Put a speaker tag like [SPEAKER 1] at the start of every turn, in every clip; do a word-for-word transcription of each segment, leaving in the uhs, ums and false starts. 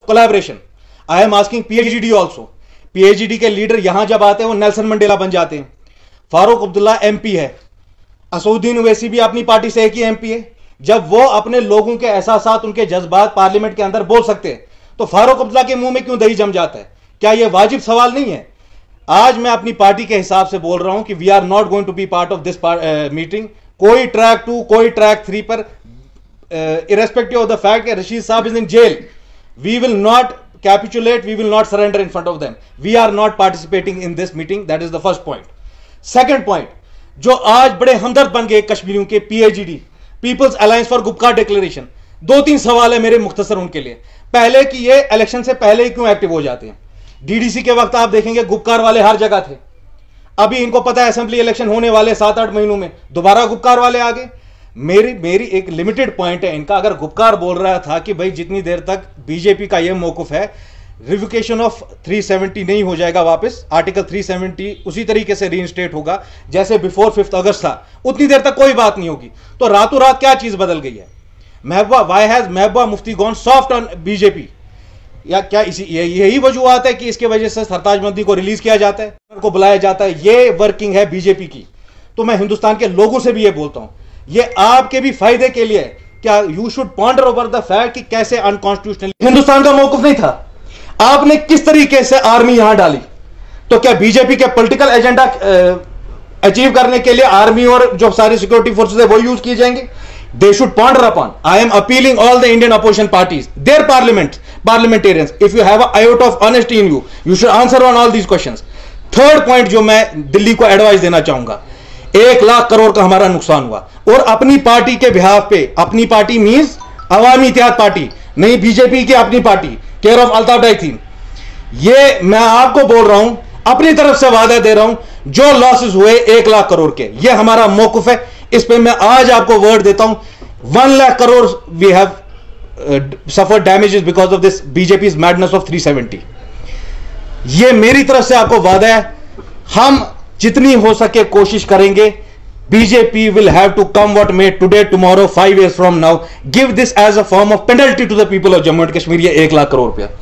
[SPEAKER 1] Collaboration. I am asking PHD also. PHD के leader यहां जब आते हैं वो नेल्सन मंडेला बन जाते हैं. फारूक अब्दुल्ला एमपी है, असदुद्दीन ओवैसी भी अपनी पार्टी से एक ही एमपी है. जब वो अपने लोगों के एहसासात, उनके जज्बात पार्लियामेंट के अंदर बोल सकते हैं, तो फारूक अब्दुल्ला के मुंह में क्यों दही जम जाता है? क्या यह वाजिब सवाल नहीं है? आज मैं अपनी पार्टी के हिसाब से बोल रहा हूं कि we are not going to be part of this meeting. कोई ट्रैक टू, कोई ट्रैक थ्री पर, इरेस्पेक्टिव ऑफ द फैक्ट कि रशीद साहब is in jail, we will not capitulate, we will not surrender in front of them. We are not participating in this meeting. That is the first point. Second point, जो आज बड़े हमदर्द बन गए कश्मीरियों के, PHD, people's alliance for Gupkar declaration. दो तीन सवाल है मेरे मुख्तसर उनके लिए. पहले कि ये इलेक्शन से पहले ही क्यों एक्टिव हो जाते हैं? डीडीसी के वक्त आप देखेंगे गुपकार वाले हर जगह थे. अभी इनको पता है असेंबली इलेक्शन होने वाले सात आठ महीनों में, दोबारा गुपकार वाले आ गए. मेरी मेरी एक लिमिटेड पॉइंट है इनका. अगर गुपकार बोल रहा था कि भाई जितनी देर तक बीजेपी का यह मौकूफ है, रिवोकेशन ऑफ तीन सौ सत्तर नहीं हो जाएगा वापस, आर्टिकल तीन सौ सत्तर उसी तरीके से रीइंस्टेट होगा जैसे बिफोर फिफ्थ अगस्त था, उतनी देर तक कोई बात नहीं होगी. तो रातों रात क्या चीज बदल गई है? Mehbooba, why has Mehbooba Mufti gone soft on BJP? या क्या इसी यही वजूहत है कि इसके वजह से सरताज मदनी को रिलीज किया जाता है, को बुलाया जाता है? ये वर्किंग है बीजेपी की. तो मैं हिंदुस्तान के लोगों से भी ये बोलता हूं, ये आपके भी फायदे के लिए. क्या you should ponder over the fact कि कैसे अनकॉन्स्टिट्यूशनल हिंदुस्तान का मौकूफ नहीं था. आपने किस तरीके से आर्मी यहां डाली. तो क्या बीजेपी के पॉलिटिकल एजेंडा अचीव करने के लिए आर्मी और जो सारी सिक्योरिटी फोर्सेस है वो यूज किए जाएंगे? They should ponder upon. I am appealing all the Indian opposition parties, their parliament, parliamentarians. If you have a iota of honesty in you, you should answer on all these questions. Third point जो मैं दिल्ली को advice देना चाहूंगा, एक लाख करोड़ का हमारा नुकसान हुआ और अपनी पार्टी के बिहाफ पे, अपनी party means Awami Ittehad party, नहीं बीजेपी की अपनी पार्टी, केयर ऑफ अल्ताफ डाई थी. ये मैं आपको बोल रहा हूं, अपनी तरफ से वादा दे रहा हूं, जो लॉसेस हुए एक लाख करोड़ के, ये हमारा मौकूफ है. इस पे मैं आज आपको वर्ड देता हूं, one lakh crore we have suffer damages because of this BJP madness of three seventy. ये मेरी तरफ से आपको वादा है. हम जितनी हो सके कोशिश करेंगे. BJP will have to come what may today, tomorrow, five years from now, give this as a form of penalty to the people of Jammu and Kashmir. ये एक लाख करोड़ रुपया.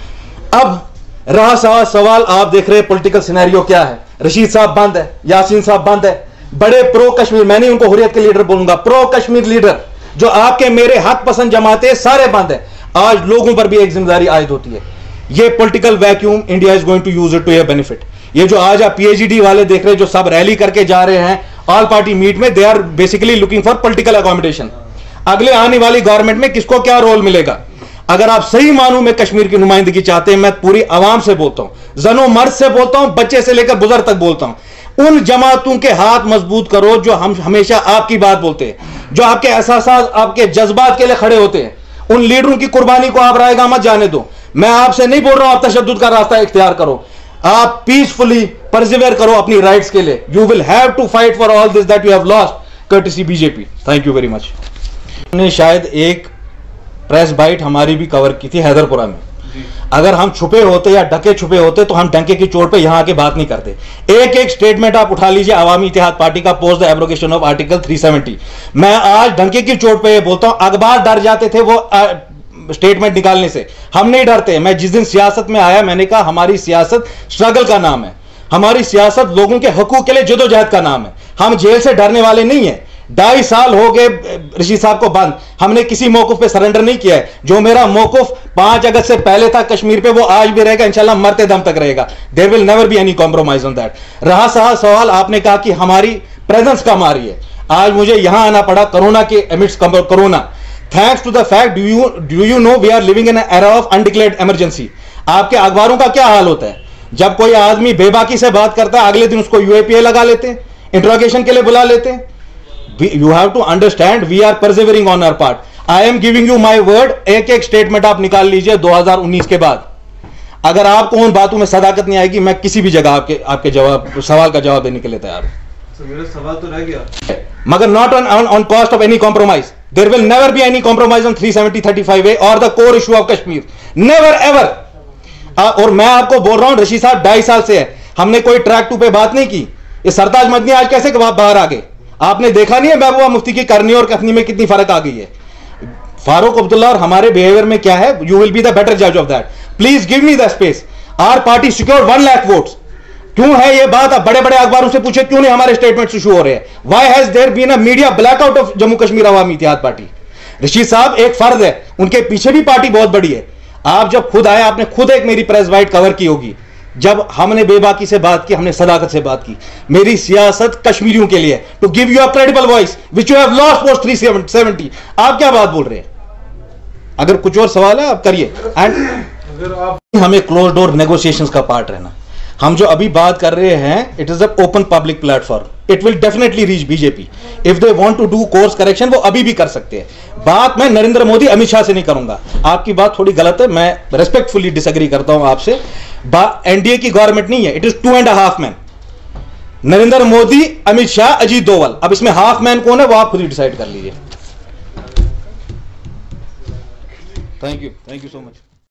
[SPEAKER 1] अब रहा सवाल सवाल आप देख रहे हैं पॉलिटिकल सिनेरियो क्या है. रशीद साहब बंद है, यासीन साहब बंद है, बड़े प्रो कश्मीर, मैं नहीं उनको हुर्रियत के लीडर बोलूंगा, प्रो कश्मीर लीडर जो आपके मेरे हक पसंद जमाते हैं, सारे बंद है. आज लोगों पर भी एक जिम्मेदारी आयद होती है. ये political vacuum India is going to use it to your benefit. ये जो आज आप पीएचडी वाले देख रहे हैं जो सब रैली करके जा रहे हैं ऑल पार्टी मीट में, they are basically looking for political accommodation. अगले आने वाली गवर्नमेंट में किसको क्या रोल मिलेगा? अगर आप सही मानू में कश्मीर की नुमाइंदगी चाहते हैं, मैं पूरी आवाम से बोलता हूं, जनो मर्द से बोलता हूं, बच्चे से लेकर बुजुर्ग तक बोलता हूं, उन जमातों के हाथ मजबूत करो जो हम हमेशा आपकी बात बोलते हैं, जो आपके एहसास, आपके जज्बात के लिए खड़े होते हैं. उन लीडरों की कुर्बानी को आप रायगा मत जाने दो. मैं आपसे नहीं बोल रहा हूं आप तशद्दुद का रास्ता इख्तियार करो, आप पीसफुली परसिवियर करो अपनी राइट्स के लिए. You will have to fight for all this that you have lost courtesy BJP. Thank you very much. हमने शायद एक प्रेस बाइट हमारी भी कवर की थी हैदरपुरा में. अगर हम छुपे होते या ढके छुपे होते तो हम डंके की चोट पे यहां आके बात नहीं करते. एक एक स्टेटमेंट आप उठा लीजिए अवामी इत्तेहाद पार्टी का post the abrogation of article तीन सौ सत्तर. मैं आज डंके की चोट पे ये बोलता हूं, अखबार डर जाते थे वो स्टेटमेंट निकालने से, हम नहीं डरते. मैं जिस दिन सियासत में आया मैंने कहा हमारी सियासत स्ट्रगल का नाम है, हमारी सियासत लोगों के हकूक के लिए जदोजहद का नाम है. हम जेल से डरने वाले नहीं है. ढाई साल हो गए रशीद साहब को बंद, हमने किसी मौकूफ पे सरेंडर नहीं किया है. जो मेरा मौकूफ पांच अगस्त से पहले था कश्मीर पे, वो आज भी रहेगा, इंशाल्लाह मरते दम तक रहेगा. There will never be any compromise on that. रहा सहा सवाल आपने कहा कि हमारी प्रेजेंस कम आ रही है. आज मुझे यहां आना पड़ा कोरोना के amidst corona. Thanks to the fact, do you do you know we are living in an era of undeclared emergency. आपके अखबारों का क्या हाल होता है? जब कोई आदमी बेबाकी से बात करता है अगले दिन उसको यूएपीए लगा लेते हैं, इंट्रोगेशन के लिए बुला लेते हैं. You have to understand we are persevering on our part. I am giving you my word. एक एक स्टेटमेंट आप निकाल लीजिए दो हज़ार उन्नीस के बाद. अगर आपको उन बातों में सदाकत नहीं आएगी, मैं किसी भी जगह आपके आपके जवाब सवाल का जवाब देने के लिए तैयार हूं.
[SPEAKER 2] मेरा सवाल तो रह गया,
[SPEAKER 1] मगर not on on cost of any compromise. There will never be any compromise on तीन सौ सत्तर थर्टी फाइव ए और the core issue of Kashmir. Never ever. और मैं आपको बोल रहा हूं रशीद साहब ढाई साल से है, हमने कोई ट्रैक टू पे बात नहीं की. ये सरताज मदनी आज कैसे बाहर आ गए? आपने देखा नहीं है महबूबा मुफ्ती की करनी और कथनी में कितनी फर्क आ गई है. फारूक अब्दुल्ला और हमारे बिहेवियर में क्या है, you will be the better जज of that. Please give me the space. Our party secure one lakh votes. क्यों है ये बात? आप बड़े बड़े अखबारों से पूछे क्यों नहीं हमारे स्टेटमेंट्स इशू हो रहे हैं? Why has there been a media blackout of Jammu Kashmir Awami Ittehad party? Rashid साहब एक फर्द है, उनके पीछे भी पार्टी बहुत बड़ी है. आप जब खुद आए, आपने खुद एक मेरी प्रेस वाइट कवर की होगी. जब हमने बेबाकी से बात की, हमने सदाकत से बात की. मेरी सियासत कश्मीरियों के लिए, to give you a credible voice which you have lost post three seventy. आप क्या बात बोल रहे हैं? अगर कुछ और सवाल है आप करिए. एंड अगर आप हमें क्लोज डोर नेगोशिएशंस का पार्ट रहना. हम जो अभी बात कर रहे हैं, it is a open public platform. It will definitely reach BJP. If they want to do course correction, वो अभी भी कर सकते हैं. बात मैं नरेंद्र मोदी अमित शाह से नहीं करूंगा. आपकी बात थोड़ी गलत है, मैं रेस्पेक्टफुली डिसएग्री करता हूं आपसे. एनडीए की गवर्नमेंट नहीं है, it is two and half man. Narendra Modi, Amit Shah, Ajit Doval. अब इसमें हाफ मैन कौन है वो आप खुद ही डिसाइड कर लीजिए. Thank you, thank you so much.